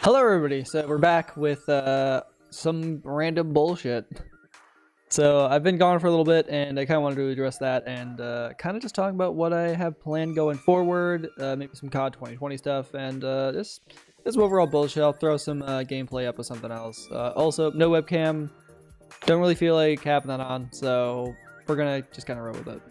Hello everybody, so we're back with some random bullshit. So I've been gone for a little bit and I kind of wanted to address that and kind of just talk about what I have planned going forward, maybe some COD 2020 stuff, and just some overall bullshit. I'll throw some gameplay up with something else. Also, no webcam, don't really feel like having that on, so we're gonna just kind of roll with it.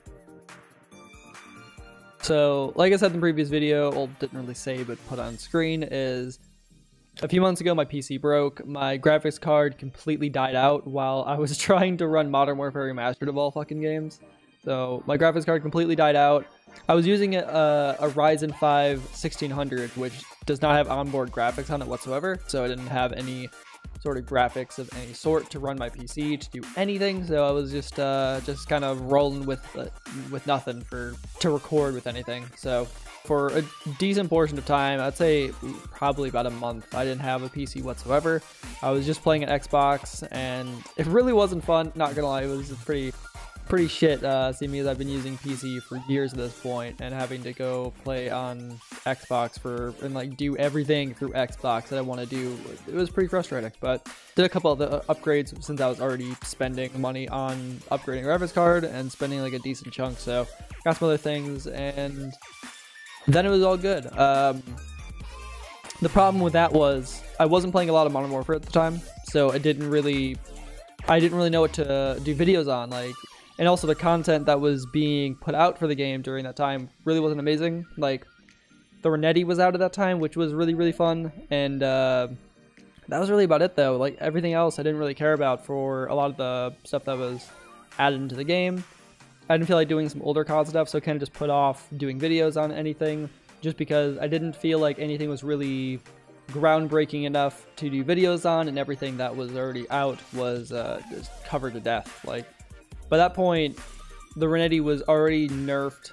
So, like I said in the previous video, well, didn't really say but put on screen, is a few months ago, my PC broke. My graphics card completely died out while I was trying to run Modern Warfare Remastered of all fucking games. So my graphics card completely died out. I was using a Ryzen 5 1600, which does not have onboard graphics on it whatsoever. So I didn't have any sort of graphics of any sort to run my PC to do anything. So I was just kind of rolling with nothing to record with anything. So for a decent portion of time, I'd say probably about a month, I didn't have a PC whatsoever. I was just playing an Xbox, and it really wasn't fun, not gonna lie. It was pretty shit, seeing me as I've been using PC for years at this point, and having to go play on Xbox and like do everything through Xbox that I want to do. It was pretty frustrating, but did a couple of the upgrades since I was already spending money on upgrading a graphics card and spending like a decent chunk, so got some other things, and then it was all good. The problem with that was I wasn't playing a lot of Modern Warfare at the time, so I didn't really know what to do videos on, like, and also the content that was being put out for the game during that time really wasn't amazing. Like, the Renetti was out at that time, which was really fun, and that was really about it though. Like, everything else I didn't really care about for a lot of the stuff that was added into the game. I didn't feel like doing some older COD stuff, so I kind of just put off doing videos on anything, just because I didn't feel like anything was really groundbreaking enough to do videos on, and everything that was already out was just covered to death. Like, by that point, the Renetti was already nerfed.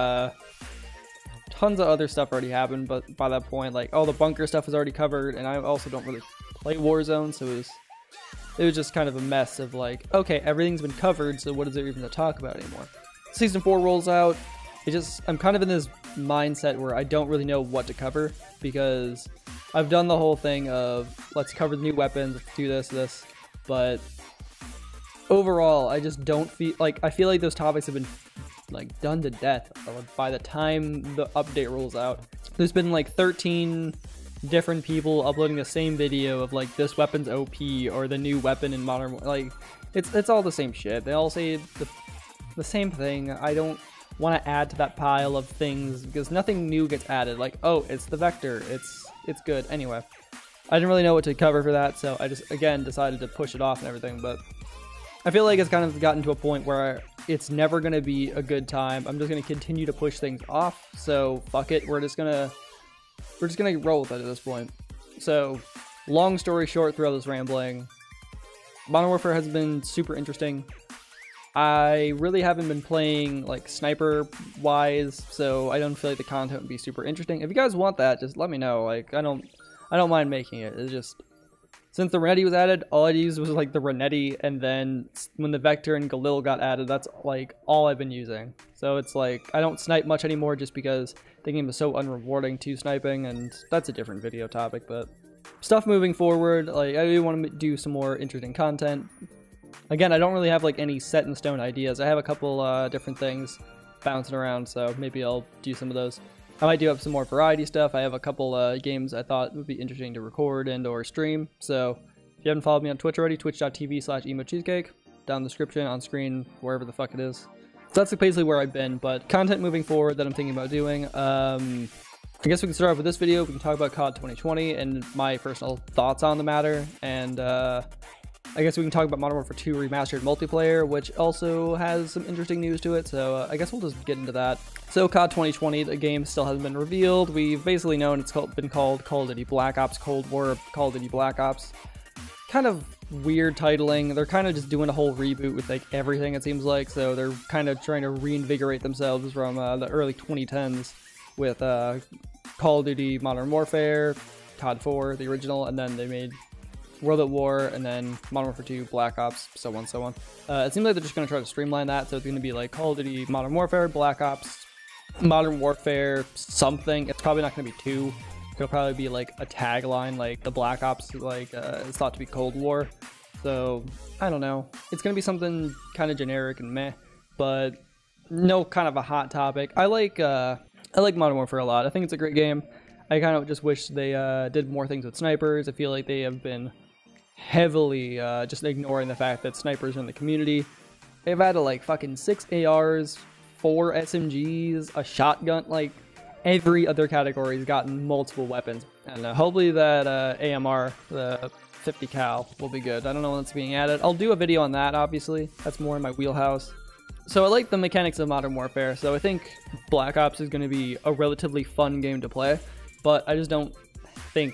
Tons of other stuff already happened, but by that point, like, all the bunker stuff was already covered, and I also don't really play Warzone, so it was just kind of a mess of like, okay, everything's been covered, so what is there even to talk about anymore? Season 4 rolls out. I'm kind of in this mindset where I don't really know what to cover, because I've done the whole thing of let's cover the new weapons, let's do this, but overall, I just don't feel like, I feel like those topics have been like done to death by the time the update rolls out. There's been like 13 different people uploading the same video of like this weapon's OP or the new weapon in Modern, like it's all the same shit. They all say the same thing. I don't want to add to that pile of things because nothing new gets added. Like, oh, it's the Vector, it's good. Anyway, I didn't really know what to cover for that, so I just again decided to push it off and everything. But I feel like it's kind of gotten to a point where it's never going to be a good time. I'm just going to continue to push things off, so fuck it. We're just gonna roll with it at this point. So, long story short, throughout this rambling, Modern Warfare has been super interesting. I really haven't been playing like sniper wise, so I don't feel like the content would be super interesting. If you guys want that, just let me know. Like, I don't mind making it. It's just, since the Renetti was added, all I used was like the Renetti, and then when the Vector and Galil got added, that's like all I've been using. So it's like, I don't snipe much anymore just because the game is so unrewarding to sniping, and that's a different video topic. But stuff moving forward, like, I do want to do some more interesting content. Again, I don't really have like any set in stone ideas. I have a couple different things bouncing around, so maybe I'll do some of those. I might do up some more variety stuff. I have a couple games I thought would be interesting to record and or stream. So if you haven't followed me on Twitch already, twitch.tv/emocheesecake, down in the description, on screen, wherever the fuck it is. So that's basically where I've been, but content moving forward that I'm thinking about doing. I guess we can start off with this video. We can talk about COD 2020 and my personal thoughts on the matter, and I guess we can talk about Modern Warfare 2 Remastered multiplayer, which also has some interesting news to it, so I guess we'll just get into that. So COD 2020, the game still hasn't been revealed. We've basically known it's been called Call of Duty Black Ops Cold War, Call of Duty Black Ops. Kind of weird titling. They're kind of just doing a whole reboot with like everything, it seems like, so they're kind of trying to reinvigorate themselves from the early 2010s with Call of Duty Modern Warfare, COD 4, the original, and then they made World at War, and then Modern Warfare 2, Black Ops, so on, so on. It seems like they're just going to try to streamline that, so it's going to be like Call of Duty Modern Warfare, Black Ops, Modern Warfare something. It's probably not going to be 2, It'll probably be like a tagline, like the Black Ops, like it's thought to be Cold War. So I don't know. It's gonna be something kind of generic and meh, but no kind of a hot topic. I like Modern Warfare a lot. I think it's a great game. I kind of just wish they did more things with snipers. I feel like they have been heavily just ignoring the fact that snipers are in the community. They've added like fucking 6 ARs, 4 SMGs, a shotgun, like every other category's gotten multiple weapons. And hopefully that AMR, the 50 cal, will be good. I don't know when it's being added. I'll do a video on that, obviously. That's more in my wheelhouse. So I like the mechanics of Modern Warfare, so I think Black Ops is going to be a relatively fun game to play, but I just don't think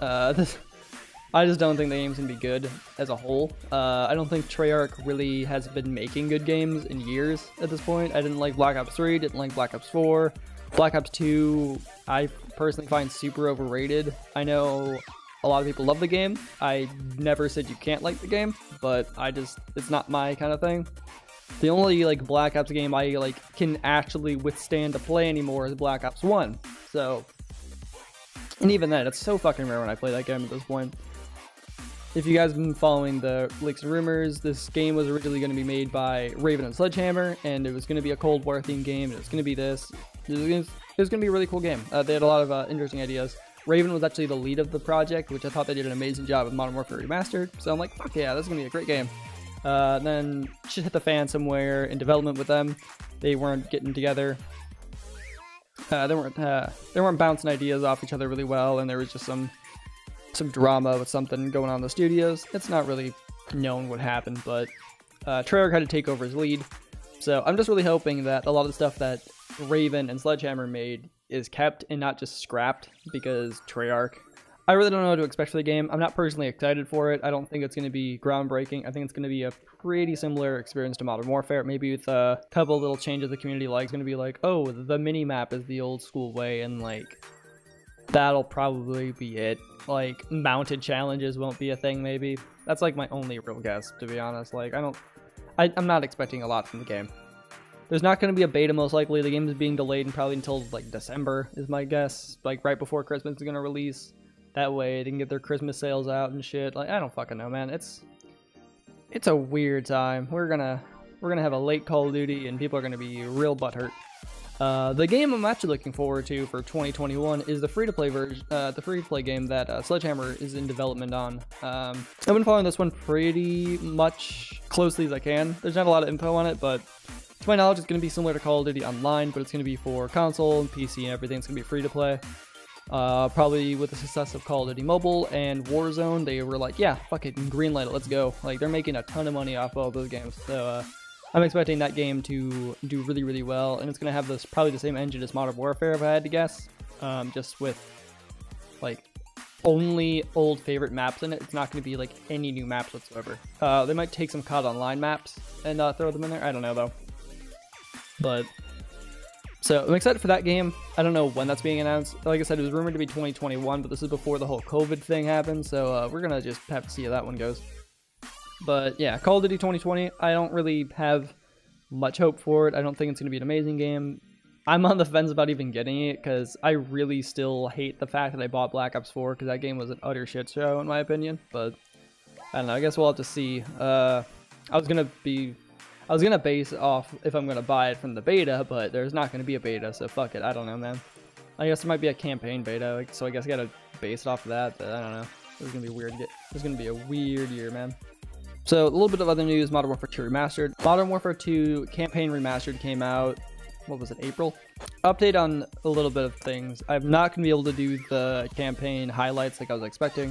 I just don't think the game's gonna be good as a whole. I don't think Treyarch really has been making good games in years at this point. I didn't like Black Ops 3, didn't like Black Ops 4. Black Ops 2, I personally find super overrated. I know a lot of people love the game. I never said you can't like the game, but it's not my kind of thing. The only like Black Ops game I like can actually withstand to play anymore is Black Ops 1. So, and even then, it's so fucking rare when I play that game at this point. If you guys have been following the leaks and rumors, this game was originally going to be made by Raven and Sledgehammer, and it was going to be a Cold War themed game, and it was going to be this. It was going to be a really cool game. They had a lot of interesting ideas. Raven was actually the lead of the project, which I thought they did an amazing job of Modern Warfare Remastered, so I'm like, fuck yeah, this is going to be a great game. Then shit hit the fan somewhere in development with them. They weren't getting together. They weren't bouncing ideas off each other really well, and there was just some drama with something going on in the studios. It's not really known what happened, but Treyarch had to take over his lead. So I'm just really hoping that a lot of the stuff that Raven and Sledgehammer made is kept and not just scrapped, because Treyarch, I really don't know what to expect for the game. I'm not personally excited for it. I don't think it's going to be groundbreaking. I think it's going to be a pretty similar experience to Modern Warfare, maybe with a couple little changes the community likes. It's going to be like, oh, the mini-map is the old school way, and like, that'll probably be it. Like, mounted challenges won't be a thing, maybe. That's like my only real guess, to be honest. Like, I'm not expecting a lot from the game. There's not going to be a beta, most likely. The game is being delayed and probably until like December is my guess. Like right before Christmas is going to release. That way they can get their Christmas sales out and shit. Like, I don't fucking know, man. It's a weird time. We're gonna have a late Call of Duty and people are gonna be real butthurt. The game I'm actually looking forward to for 2021 is the free-to-play version, the free-to-play game that Sledgehammer is in development on. I've been following this one pretty much closely as I can. There's not a lot of info on it, but to my knowledge, it's going to be similar to Call of Duty Online, but it's going to be for console and PC and everything. It's going to be free-to-play. Probably with the success of Call of Duty Mobile and Warzone, they were like, yeah, fuck it, greenlight it, let's go. Like, they're making a ton of money off all those games, so I'm expecting that game to do really, really well, and it's going to have probably the same engine as Modern Warfare, if I had to guess, just with, like, only old favorite maps in it. It's not going to be, like, any new maps whatsoever. They might take some COD Online maps and throw them in there. I don't know, though. But, so, I'm excited for that game. I don't know when that's being announced. Like I said, it was rumored to be 2021, but this is before the whole COVID thing happened, so we're going to just have to see how that one goes. But yeah, Call of Duty 2020, I don't really have much hope for it. I don't think it's going to be an amazing game. I'm on the fence about even getting it, because I really still hate the fact that I bought Black Ops 4, because that game was an utter shit show, in my opinion. But, I don't know, I guess we'll have to see. I was going to base off if I'm going to buy it from the beta, but there's not going to be a beta, so fuck it. I don't know, man. I guess there might be a campaign beta, so I guess I got to base it off of that, but I don't know. This is going to be weird. This is going to be a weird year, man. So, a little bit of other news, Modern Warfare 2 Remastered. Modern Warfare 2 Campaign Remastered came out, what was it, April? Update on a little bit of things. I'm not going to be able to do the campaign highlights like I was expecting.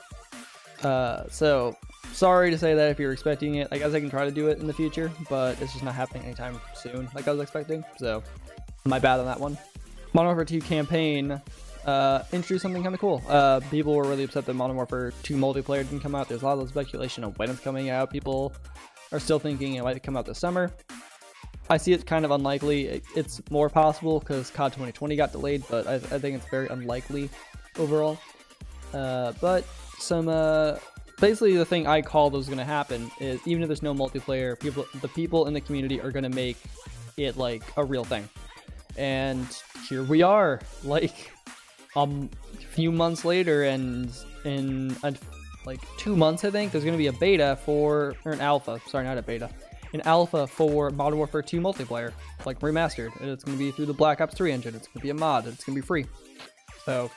So, sorry to say that if you're expecting it. I guess I can try to do it in the future, but it's just not happening anytime soon like I was expecting. So, my bad on that one. Modern Warfare 2 Campaign introduced something kind of cool. People were really upset that Modern Warfare 2 multiplayer didn't come out. There's a lot of speculation of when it's coming out. People are still thinking it might come out this summer. I see it kind of unlikely. It's more possible because COD 2020 got delayed, but I think it's very unlikely overall. But basically the thing I called was going to happen is, even if there's no multiplayer, the people in the community are going to make it like a real thing. And here we are. Like, few months later, and in like 2 months, I think, there's going to be a beta for, or an alpha, sorry, not a beta, an alpha for Modern Warfare 2 multiplayer, like remastered, and it's going to be through the Black Ops 3 engine. It's going to be a mod, it's going to be free. So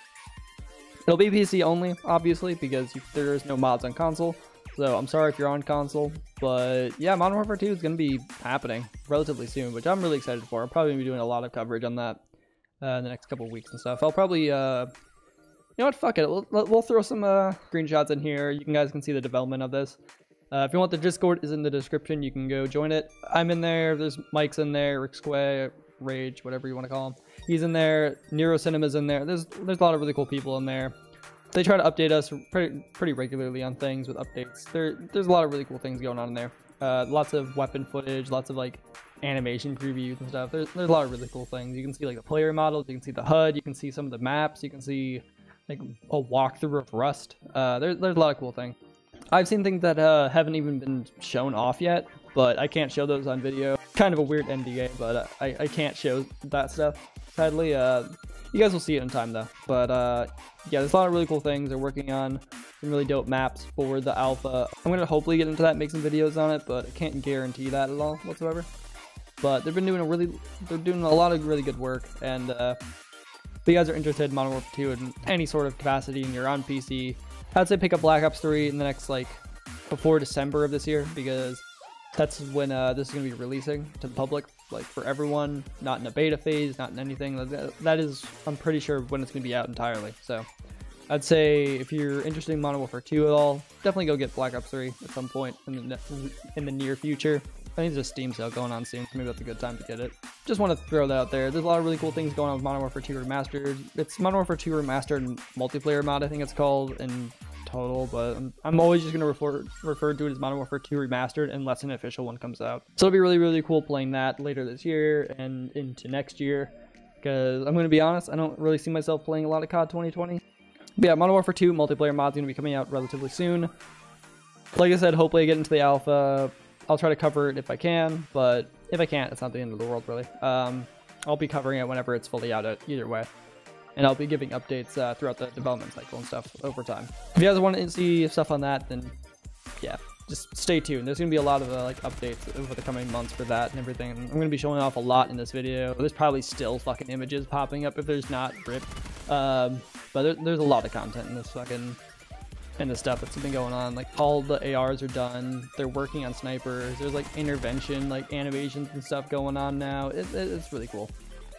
it'll be PC only, obviously, because there is no mods on console. So I'm sorry if you're on console, but yeah, Modern Warfare 2 is going to be happening relatively soon, which I'm really excited for. I'm probably going to be doing a lot of coverage on that in the next couple of weeks and stuff. I'll probably, you know what, fuck it. We'll throw some screenshots in here. You guys can see the development of this. If you want, the Discord is in the description. You can go join it. I'm in there. There's Mike's in there. Rick Square, Rage, whatever you want to call him. He's in there. Nero Cinema's in there. There's a lot of really cool people in there. They try to update us pretty regularly on things with updates. There's a lot of really cool things going on in there. Lots of weapon footage, lots of like animation previews and stuff. There's a lot of really cool things. You can see like the player models, you can see the HUD, you can see some of the maps, you can see like a walkthrough of Rust. There's a lot of cool things. I've seen things that haven't even been shown off yet, but I can't show those on video. Kind of a weird NDA, but I can't show that stuff, sadly. You guys will see it in time though. But yeah, there's a lot of really cool things. They're working on some really dope maps for the alpha. I'm gonna hopefully get into that, make some videos on it, but I can't guarantee that at all whatsoever. But they've been doing they're doing a lot of really good work. And if you guys are interested in Modern Warfare 2 in any sort of capacity and you're on PC, I'd say pick up Black Ops 3 in the next, like, before December of this year, because that's when this is going to be releasing to the public, like, for everyone, not in a beta phase, not in anything. That is, I'm pretty sure, when it's going to be out entirely. So I'd say if you're interested in Modern Warfare 2 at all, definitely go get Black Ops 3 at some point in the near future. I think there's a Steam sale going on soon, so maybe that's a good time to get it. Just want to throw that out there. There's a lot of really cool things going on with Modern Warfare 2 Remastered. It's Modern Warfare 2 Remastered multiplayer mod, I think it's called in total, but I'm always just going to refer to it as Modern Warfare 2 Remastered unless an official one comes out. So it'll be really, really cool playing that later this year and into next year, because I'm going to be honest, I don't really see myself playing a lot of COD 2020. But yeah, Modern Warfare 2 multiplayer mod's going to be coming out relatively soon. Like I said, hopefully I get into the alpha. I'll try to cover it if I can, but if I can't, it's not the end of the world, really. I'll be covering it whenever it's fully out either way. And I'll be giving updates throughout the development cycle and stuff over time. If you guys want to see stuff on that, then yeah, just stay tuned. There's going to be a lot of like updates over the coming months for that and everything. I'm going to be showing off a lot in this video. There's probably still fucking images popping up if there's not, rip. But there's a lot of content in this fucking... and the stuff that's been going on. Like, all the ARs are done, they're working on snipers, there's like intervention, like animations and stuff going on now. It's really cool.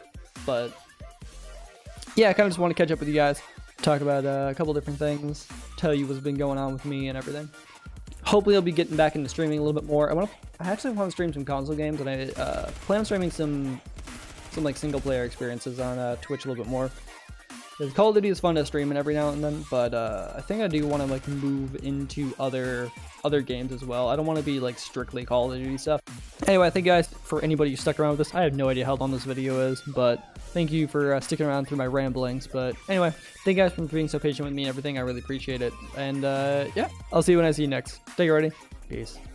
But yeah, I kind of just want to catch up with you guys, talk about a couple different things, tell you what's been going on with me and everything. Hopefully I'll be getting back into streaming a little bit more. I actually want to stream some console games, and I plan on streaming some like single player experiences on Twitch a little bit more. Because Call of Duty is fun to stream and every now and then, but I think I do want to like move into other games as well. I don't want to be like strictly Call of Duty stuff. Anyway, thank you guys for anybody who stuck around with this. I have no idea how long this video is, but thank you for sticking around through my ramblings. But anyway, thank you guys for being so patient with me and everything. I really appreciate it. And yeah, I'll see you when I see you next. Stay ready. Peace.